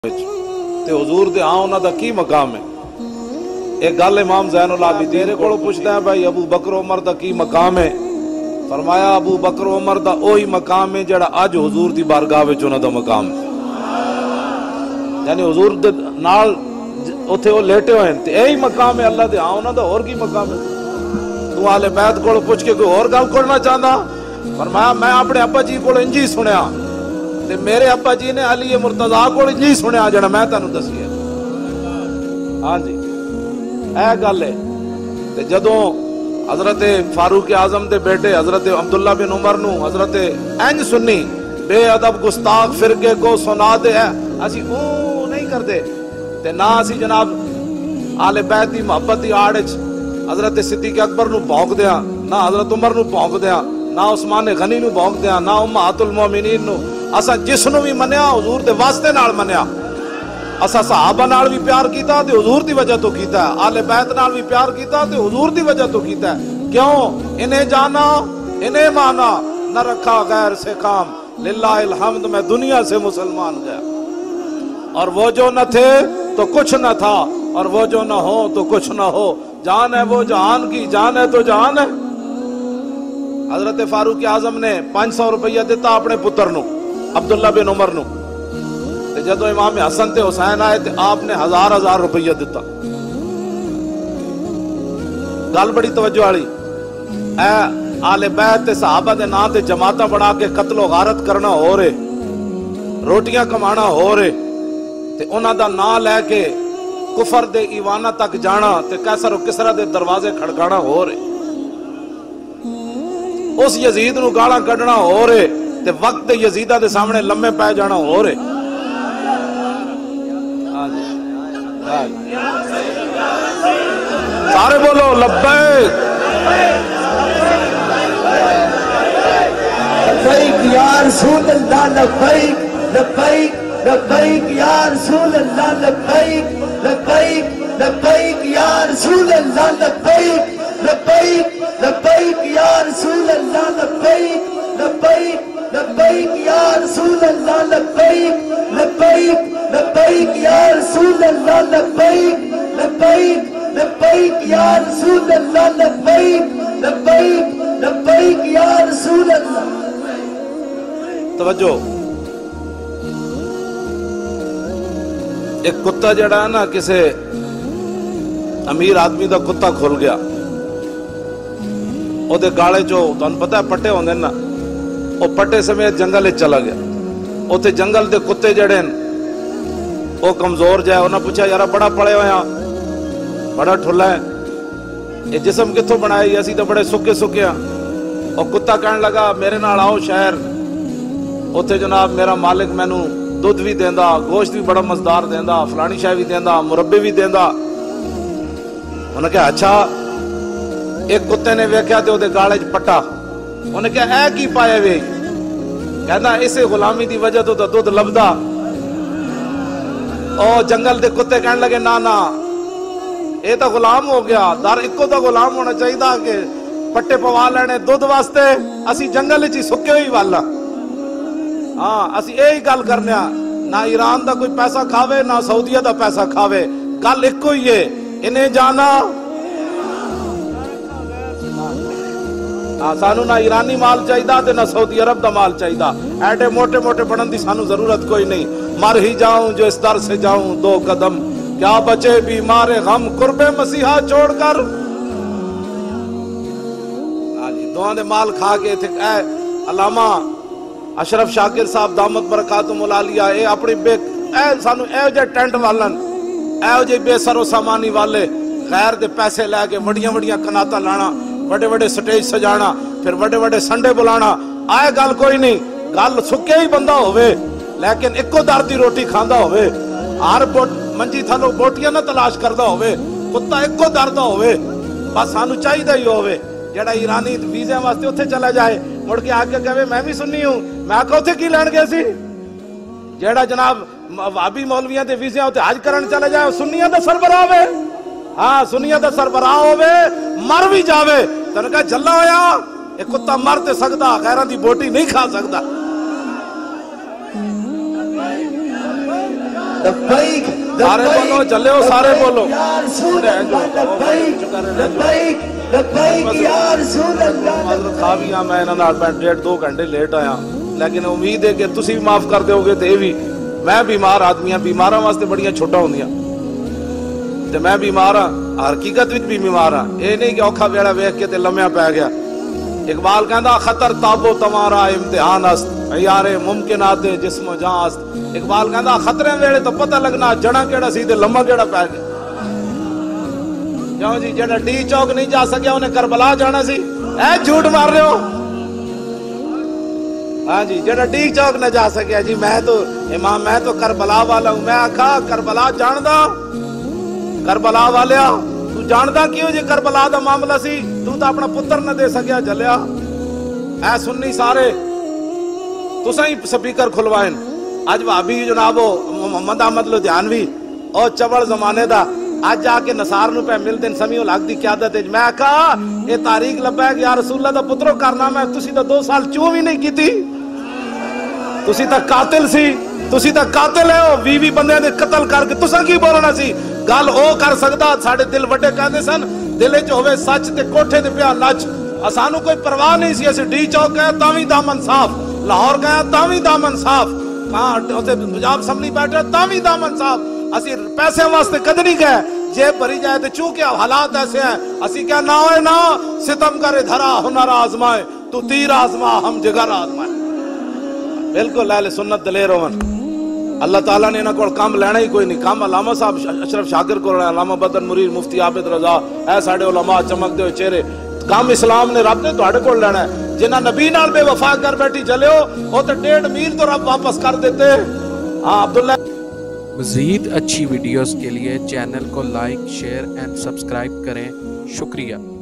تے حضور دے ہاں انہاں دا کی مقام ہے؟ ایک گل امام زین العابدین تیرے کولوں پوچھدا ہے بھائی ابو بکر عمر دا کی مقام ہے؟ فرمایا ابو بکر عمر دا اوہی مقام ہے جڑا اج حضور دی بارگاہ وچ انہاں دا مقام ہے، یعنی حضور دے نال اوتھے او لیٹے ہوئے تے یہی مقام ہے اللہ دے ہاں انہاں دا اور کی مقام ہے؟ تو اہل بیت کولوں پوچھ کے کوئی اور گل کرنا چاہندا؟ فرمایا میں اپنے ابا جی کولوں انج ہی سنیا تے میرے ابا جی نے علی مرتضیٰ کو نہیں سنیا جڑا میں تانوں دسی ہے۔ ہاں جی اے گل ہے۔ تے جدوں حضرت فاروق اعظم دے بیٹے حضرت عبداللہ بن عمر نو حضرت انج سنی بے ادب گستاخ فرقے کو سنا دے ہے، اسی او نہیں کردے تے نہ اسی جناب آل بیت دی محبت دی آڑ وچ حضرت صدیق اکبر نو بھونک دیاں، نہ حضرت عمر نو بھونک دیاں، نہ عثمان غنی نو بھونک دیاں، نہ امہات المومنین نو۔ اسا جس نو بھی منیا حضور دے واسطے نال منیا، اسا صحابہ نال بھی پیار کیتا تے حضور دی وجہ تو کیتا ہے، آل بیت نال بھی پیار کیتا تے حضور دی وجہ تو کیتا ہے۔ کیوں؟ انہیں جانا انہیں مانا، نہ رکھا غیر سے کام، للہ الحمد میں دنیا سے مسلمان گیا۔ اور وہ جو نہ تھے تو کچھ نہ تھا، اور وہ جو نہ ہو تو کچھ نہ ہو، جان ہے وہ جہان کی، جان ہے تو جہان ہے۔ حضرت فاروق اعظم نے 500 روپیہ دیتا اپنے پتر نو عبداللہ بن عمر نو، تے جدو امام حسن تے حسین آئے تے آپ نے 1000 روپیہ دیتا۔ گل بڑی توجہ والی، اے آل بیت تے صحابہ دے نام تے جماعتاں بنا کے قتل و غارت کرنا ہو رہے، روٹیاں کمانا ہو رہے، تے انہاں دا نام لے کے کفر دے ایوانہ تک جانا تے قیصر و کسریٰ دے دروازے کھڑکانا ہو رہے، اس یزید نو گالاں کڈنا ہو رہے تے وقت دے یزیدہ دے سامنے لمے پے جانا ہو رہے۔ سارے بولو لبیک لبیک یا رسول اللہ، لبیک لبیک لبیک یا رسول اللہ، لبیک لبیک لبیک یا رسول اللہ، لبیک لبیک لبیک یا رسول اللہ، لبیک لبیک لبیک یا رسول اللہ، لبیک لبیک لبیک یا رسول اللہ، لبیک لبیک لبیک یا رسول اللہ، لبیک لبیک لبیک یا رسول اللہ۔ توجہ، ایک کتا جڑا ہے نا کسے امیر آدمی دا کتا کھل گیا، او دے گاڑے چو تانوں پتہ ہے پٹے ہوندے نا، او پٹے سمیت جنگل وچ چلا گیا، اوتھے جنگل دے کتے جڑے او کمزور جائے، انہاں پوچھا یارا بڑا پڑے ہویا بڑا ٹھلا ہے، یہ جسم کتھوں بنائی؟ اسی تو بڑے سکے سکے ہیں۔ اور کتا کہنے لگا میرے نال آؤ شہر، اوتھے جناب میرا مالک مینوں دودھ بھی دیندا، گوشت بھی بڑا مزدار دیندا، فلانی شے بھی دیندا، مربے بھی دیندا۔ انہوں نے کہا اچھا۔ ایک کتے نے ویکھیا تے اودے گالے وچ پٹا، انہوں نے کہا اے کی پائے وے؟ کہندا اسے غلامی دی وجہ تو دودھ لبدا۔ او جنگل دے کتے کہنے لگے نا نا اے تو غلام ہو گیا، در اکو تو غلام ہونا چاہیے کہ پٹے پوا لینے دودھ واسطے، اسی جنگل چی سکے ہوئی والا۔ ہاں اسی یہی گل کرنے، نہ ایران دا کوئی پیسہ کھاوے نہ سعودیہ دا پیسہ کھاوے، گل ایکو ہی ہے، انہیں جانا سانو نہ ایرانی مال چاہیے نہ سعودی عرب دا مال چاہیے، ایڈے موٹے موٹے بڑھن دی سانو ضرورت کوئی نہیں، مر ہی جاؤں جو اس در سے جاؤں 2 قدم، کیا بچے بیمار غم قرب مسیحا چھوڑ کر۔ دعا دے مال کھا کے تھے اے علامہ اشرف شاکر صاحب دامت برکاتہم العالیہ، اے اپنی بے اے سانو اے جے ٹینٹ والن، اے جے بے سر و سامانی والے غیر دے پیسے لے کے وڈیاں وڈیاں کناتا لانا، بڑے بڑے سٹیج سجانا، پھر بڑے بڑے سنڈے بلانا، آئے گل کوئی نہیں، گل سکے ہی بندہ ہوئے لیکن اکو در دی روٹی کھاندا ہوئے، ہر منجی تھلو بوٹیاں نہ تلاش کردا ہوئے، کتا اکو در دا ہوئے، بس سانو چاہیے ہی ہوئے۔ جڑا ایرانی ویزے واسطے اتھے چلا جائے مڑ کے آ کے کہے میں بھی سنی ہوں، میں آکھا اتھے کی لین گئے سی؟ جڑا جناب وابی مولویاں دے ویزے اتھے حج کرن چلا جائے سنیاں دا سربراہ ہوئے، ہاں سنیاں دا سربراہ ہوئے، مر بھی جاوے تو نے کہا جلا ہویا ایک کتا مر تے سکدا، غیراں دی بوٹی نہیں کھا سکدا۔ लब्बैक सारे बोलो, चले हो सारे बोलो। या रसूल अल्लाह लब्बैक लब्बैक लब्बैक या रसूल अल्लाह हज़रत खा भी मैं इन्हां नाल मैं 1.5-2 घंटे लेट आया, लेकिन उम्मीद है कि तुसी भी माफ कर दोगे ते भी। मैं बीमार आदमी हां, बीमारां वास्ते बड़ियां छुट्टां होंदियां ते मैं बीमार हां, हकीकत विच भी बीमार हां। ये नहीं कि औखा वेला वेख के ते लम्या पै गया। इकबाल कहंदा खतर ताबो तुम्हारा इम्तिहान अस्त यारे मुमकिनात जिस्म जां अस्त। इकबाल कहंदा खतरे वेले तो पता लगना जड़ा केड़ा सी ते लम्मा केड़ा पै गया। क्यों जी, जेड़ा डी चौक नहीं जा सकिया उन्हें करबला जाना सी। ऐ झूठ मार रहे हो। हाँ जी, जेड़ा डी चौक न जा सकिया जी, मैं तो इमाम, मैं तो करबला वाला हूं। मैं आखा करबला जानदा, करबला वालिया तू जानदा क्यों जी करबला दा मामला सी? तू तो अपना पुत्र न दे सकिया जलिया। ऐ सुन्नी सारे तुसा ही स्पीकर खुलवाए। अज भाभी जनाबो मोहम्मद अहमद लुधियानवी और चवल जमाने दा आज जाके नसार नु पे मिलदे समीउल हक दी क़यादत विच। मैं आखा ये तारीख लब्बा है कि या रसूलुल्लाह दा पुत्रो कारनामा है। तुसी तो 2 साल चूं भी नहीं कीती। तुसी तो कातिल सी, तुसी तो कातिल है। 20 बंदे दे कत्ल करके तुसा की बोलना सी? गल ओ कर सकदा। साडे दिल वड्डे कहंदे सन दिल च होवे सच ते कोठे ते पिया नच। सानू कोई परवाह नहीं सी। असीं डी चौक गए तां भी दामन साफ, लाहौर गए तां भी दामन साफ, उत्थे पंजाब असैंबली बैठे तां भी दामन साफ। असीं पैसे वास्ते कद नहीं गए। जेब भरी जाए तो चूंकि हालात ऐसे हैं असीं क्या ना होए ना सितम करे धरा हुनर आजमाए, तू तीर आजमा हम जिगर आजमाए। बिल्कुल अहले सुन्नत दलेर होवन। अल्लाह ताला ने इन्हां कोल काम लेना ही कोई नहीं। काम अलामा साहब अशरफ शाकिर को, अलामा बदर मुरीद, मुफ्ती आबिद रजा, ऐ साडे उलमा चमकदे हुए चेहरे। काम इस्लाम ने रब ने तुहाडे कोल लेना है। जिन्हां नबी नाल बेवफा कर बैठी चले हो वो तो 1.5 मील तो रब वापस कर देते। हाँ अब्दुल्ला। मज़ीद अच्छी वीडियोस के लिए चैनल को लाइक, शेयर एंड सब्सक्राइब करें। शुक्रिया।